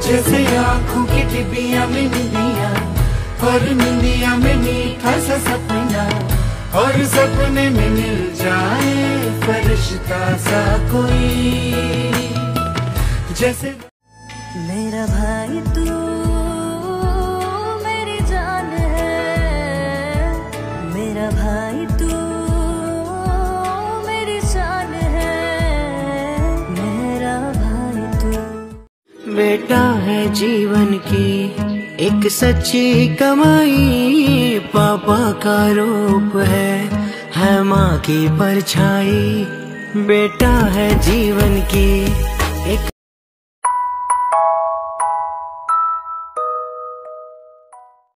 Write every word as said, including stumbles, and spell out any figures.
जैसे आँखों की डिबिया में निंदिया, और निंदिया में मीठा सा सपना, और सपने में मिल जाए फरिश्ता सा कोई। जैसे मेरा भाई तू मेरी जान है, मेरा भाई तू मेरी शान है, मेरा भाई तू। बेटा है जीवन की एक सच्ची कमाई, पापा का रूप है है माँ की परछाई। बेटा है जीवन की एक